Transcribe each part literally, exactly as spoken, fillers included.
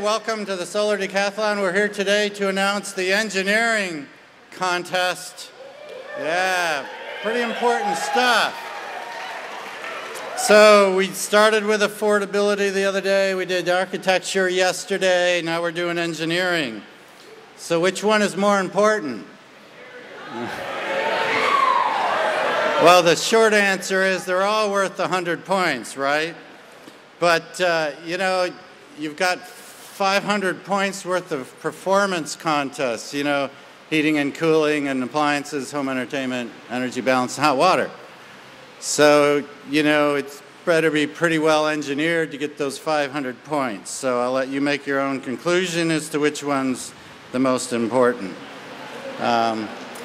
welcome to the Solar Decathlon. We're here today to announce the engineering contest. Yeah, pretty important stuff. So we started with affordability the other day, we did architecture yesterday, now we're doing engineering. So which one is more important? Well, the short answer is they're all worth one hundred points, right? But, uh, you know, you've got five hundred points worth of performance contests, you know, heating and cooling and appliances, home entertainment, energy balance, and hot water. So, you know, it's better be pretty well engineered to get those five hundred points. So I'll let you make your own conclusion as to which one's the most important. Um,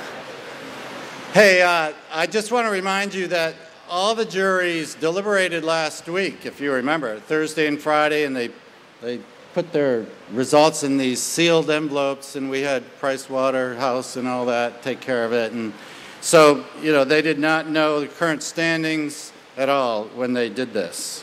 hey, uh, I just want to remind you that all the juries deliberated last week, if you remember, Thursday and Friday, and they, they put their results in these sealed envelopes, and we had Price Waterhouse and all that take care of it. And so, you know, they did not know the current standings at all when they did this.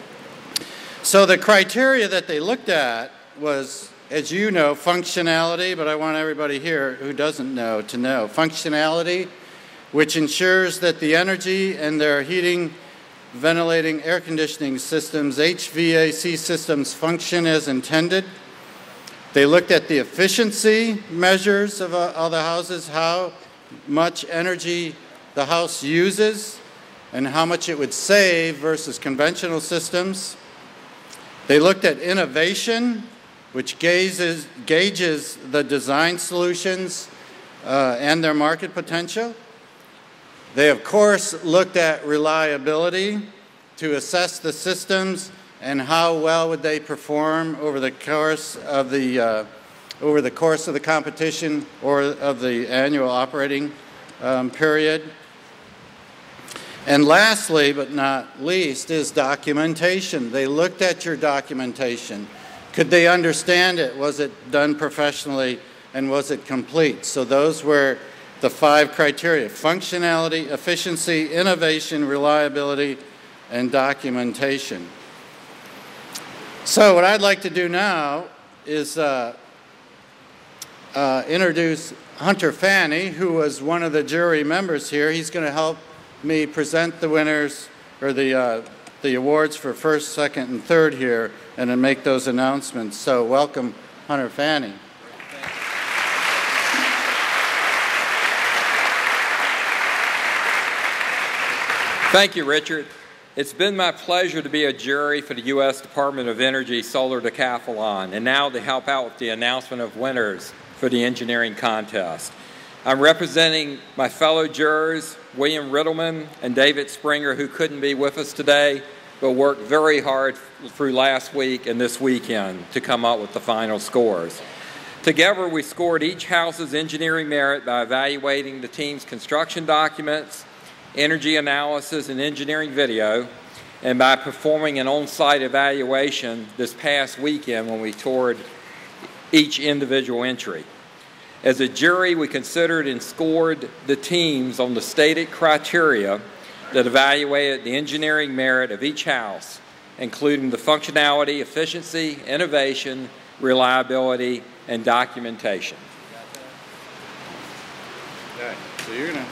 So the criteria that they looked at was, as you know, functionality, but I want everybody here who doesn't know to know. Functionality, which ensures that the energy and their heating, ventilating, air conditioning systems, H V A C systems function as intended. They looked at the efficiency measures of uh, all the houses, how much energy the house uses and how much it would save versus conventional systems. They looked at innovation, which gauges, gauges the design solutions uh, and their market potential. They, of course, looked at reliability to assess the systems and how well would they perform over the course of the, uh, over the course of the competition or of the annual operating um, period. And lastly, but not least, is documentation. They looked at your documentation. Could they understand it? Was it done professionally? And was it complete? So those were the five criteria: functionality, efficiency, innovation, reliability, and documentation. So what I'd like to do now is uh, uh, introduce Hunter Fanny, who was one of the jury members here. He's going to help me present the winners, or the, uh, the awards for first, second, and third here, and then make those announcements. So welcome, Hunter Fanny. Thank you, Richard. It's been my pleasure to be a jury for the U S Department of Energy Solar Decathlon, and now to help out with the announcement of winners for the engineering contest. I'm representing my fellow jurors, William Riddleman and David Springer, who couldn't be with us today, but worked very hard through last week and this weekend to come up with the final scores. Together, we scored each house's engineering merit by evaluating the team's construction documents, energy analysis, and engineering video, and by performing an on-site evaluation this past weekend when we toured each individual entry. As a jury, we considered and scored the teams on the stated criteria that evaluated the engineering merit of each house, including the functionality, efficiency, innovation, reliability, and documentation. Okay, so you're gonna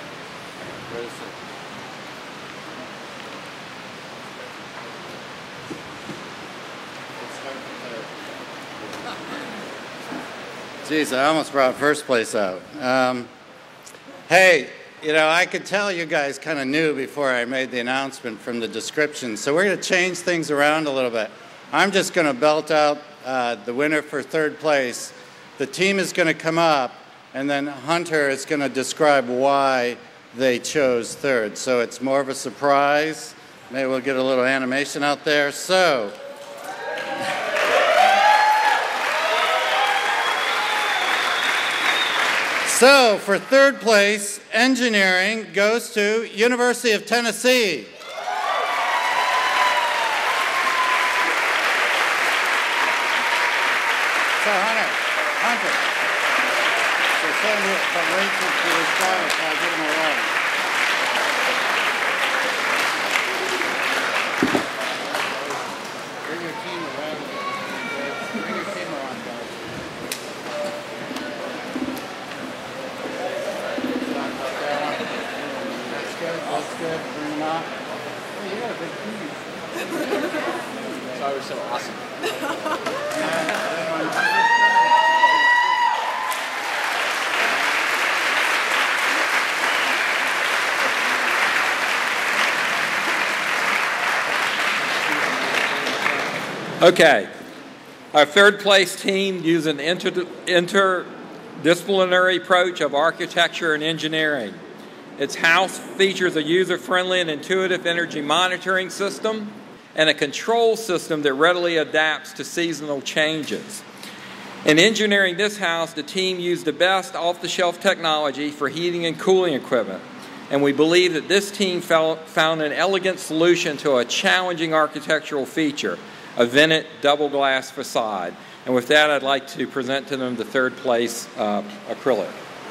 Geez, I almost brought first place out. Um, hey, you know, I could tell you guys kind of knew before I made the announcement from the description, so we're going to change things around a little bit. I'm just going to belt out uh, the winner for third place. The team is going to come up, and then Hunter is going to describe why they chose third. So it's more of a surprise. Maybe we'll get a little animation out there. So. So, for third place, engineering goes to University of Tennessee. So, Hunter, Hunter. So, send it, but wait till the start, I'll get him along. Bring your team around. Bring your team around. good. Bring them out. Hey, you got a big piece. Sorry, we're so awesome. Okay. Our third place team used an inter interdisciplinary approach of architecture and engineering. Its house features a user-friendly and intuitive energy monitoring system and a control system that readily adapts to seasonal changes. In engineering this house, the team used the best off-the-shelf technology for heating and cooling equipment, and we believe that this team found an elegant solution to a challenging architectural feature, a vented double glass facade. And with that, I'd like to present to them the third place uh, acrylic.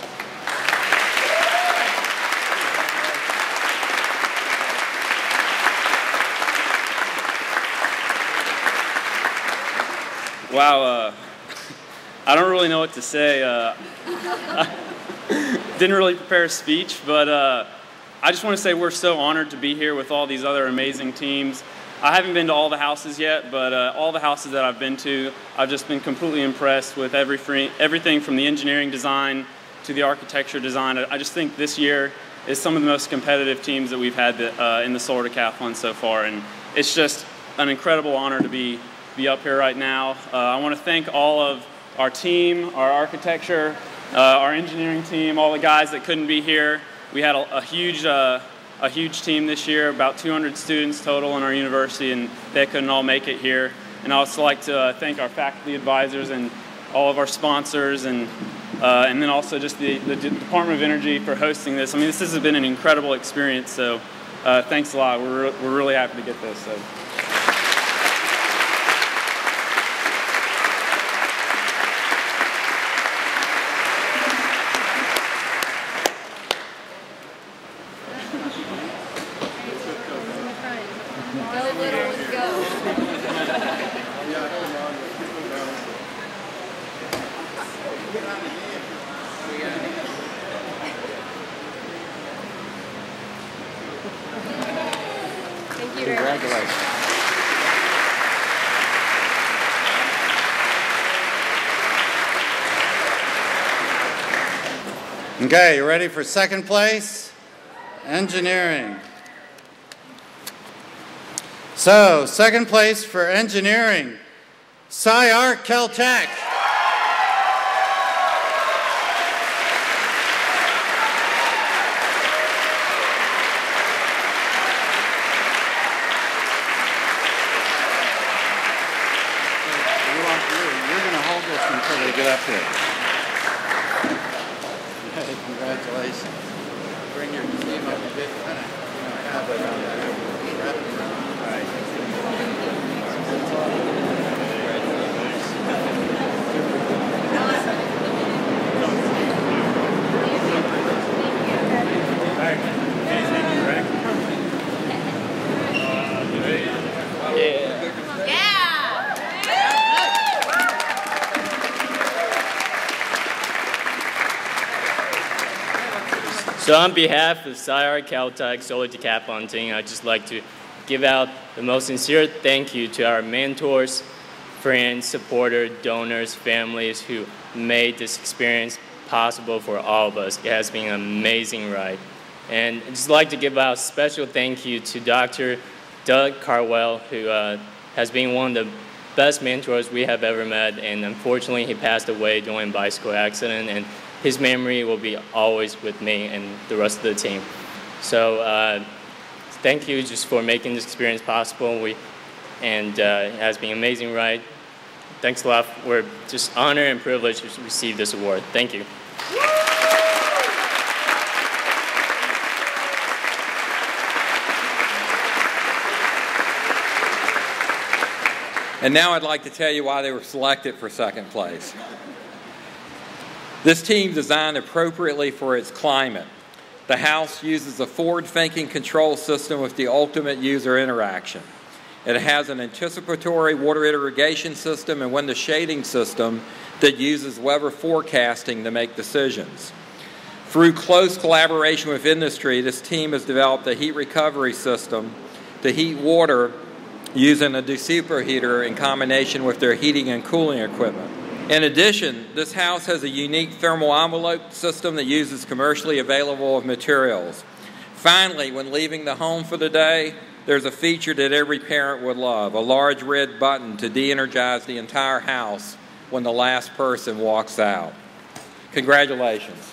Wow, uh, I don't really know what to say. Uh, I didn't really prepare a speech, but uh, I just want to say we're so honored to be here with all these other amazing teams. I haven't been to all the houses yet, but uh, all the houses that I've been to, I've just been completely impressed with every free, everything from the engineering design to the architecture design. I just think this year is some of the most competitive teams that we've had the, uh, in the Solar Decathlon so far, and it's just an incredible honor to be be up here right now. Uh, I want to thank all of our team, our architecture, uh, our engineering team, all the guys that couldn't be here. We had a, a huge uh, a huge team this year, about two hundred students total in our university, and they couldn't all make it here. And I also like to uh, thank our faculty advisors and all of our sponsors, and uh, and then also just the, the Department of Energy for hosting this. I mean, this has been an incredible experience, so uh, thanks a lot. We're, we're really happy to get this. So. Thank you very much. Congratulations. Okay, you ready for second place? Engineering. So, second place for engineering, Sci-Arc Caltech. Until they get up here. Hey, congratulations. Bring your team up a bit. Kind of, you know, have it on there. Wrap it around. All right. So on behalf of Sci-Arc Caltech Solar Decathlon team, I'd just like to give out the most sincere thank you to our mentors, friends, supporters, donors, families who made this experience possible for all of us. It has been an amazing ride. And I'd just like to give out a special thank you to Doctor Doug Carwell, who uh, has been one of the best mentors we have ever met, and unfortunately he passed away during a bicycle accident, and his memory will be always with me and the rest of the team. So uh, thank you just for making this experience possible. We, and uh, it has been an amazing ride. Thanks a lot. We're just honored and privileged to receive this award. Thank you. And now I'd like to tell you why they were selected for second place. This team designed appropriately for its climate. The house uses a forward-thinking control system with the ultimate user interaction. It has an anticipatory water irrigation system and window shading system that uses weather forecasting to make decisions. Through close collaboration with industry, this team has developed a heat recovery system to heat water using a desuperheater in combination with their heating and cooling equipment. In addition, this house has a unique thermal envelope system that uses commercially available materials. Finally, when leaving the home for the day, there's a feature that every parent would love, a large red button to de-energize the entire house when the last person walks out. Congratulations.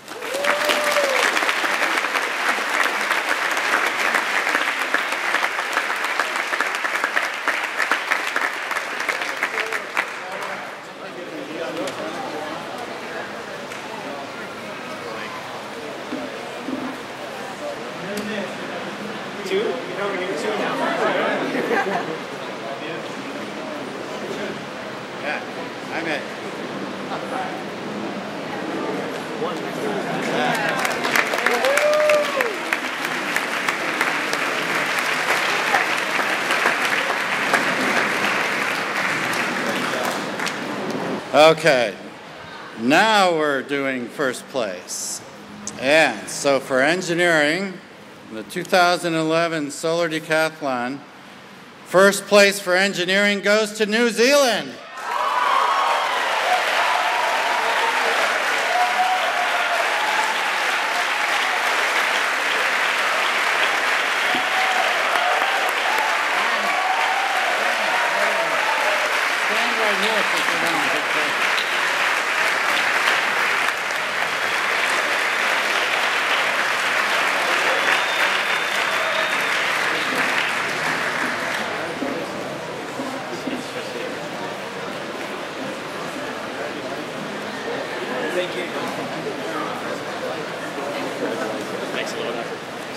Okay, now we're doing first place. And so for engineering, the two thousand eleven Solar Decathlon, first place for engineering goes to New Zealand. Stand right here if you want. Thank you. Thanks a lot.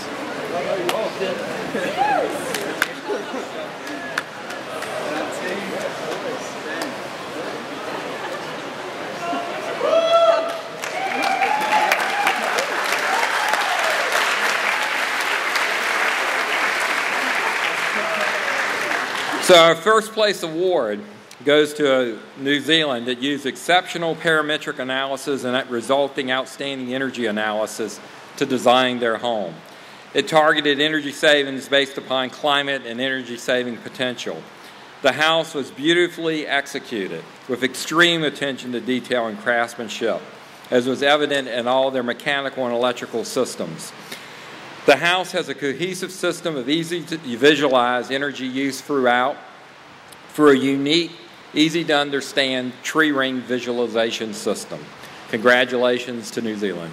So our first place award goes to New Zealand that used exceptional parametric analysis and that resulting outstanding energy analysis to design their home. It targeted energy savings based upon climate and energy saving potential. The house was beautifully executed with extreme attention to detail and craftsmanship, as was evident in all their mechanical and electrical systems. The house has a cohesive system of easy to visualize energy use throughout through a unique, easy to understand tree ring visualization system. Congratulations to New Zealand.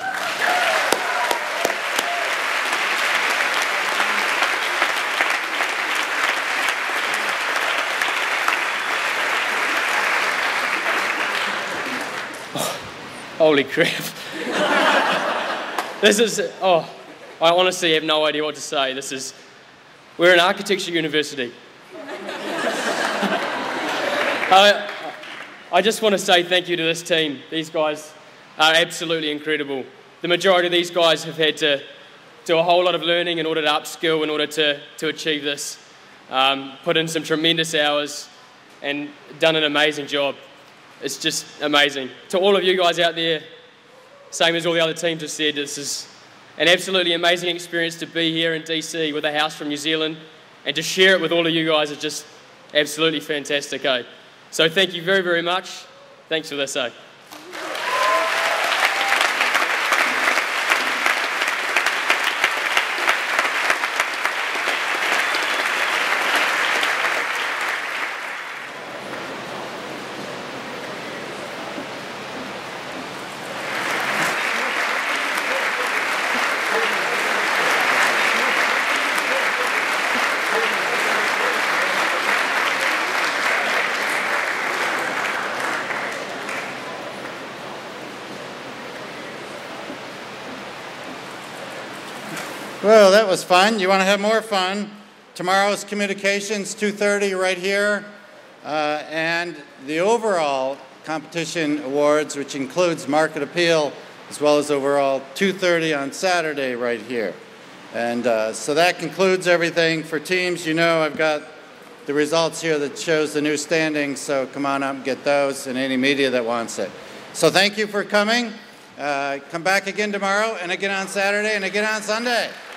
Holy crap. This is, oh, I honestly have no idea what to say. This is, we're an architecture university. I, I just want to say thank you to this team. These guys are absolutely incredible. The majority of these guys have had to do a whole lot of learning in order to upskill, in order to, to achieve this. Um, put in some tremendous hours and done an amazing job. It's just amazing. To all of you guys out there, same as all the other teams have said, this is an absolutely amazing experience to be here in D C with a house from New Zealand, and to share it with all of you guys is just absolutely fantastic, eh? So thank you very, very much. Thanks for this, eh? Well, that was fun. You want to have more fun? Tomorrow's communications, two thirty right here. Uh, and the overall competition awards, which includes market appeal, as well as overall two thirty on Saturday right here. And uh, so that concludes everything for teams. You know I've got the results here that shows the new standings, so come on up and get those, and any media that wants it. So thank you for coming. Uh, come back again tomorrow, and again on Saturday, and again on Sunday.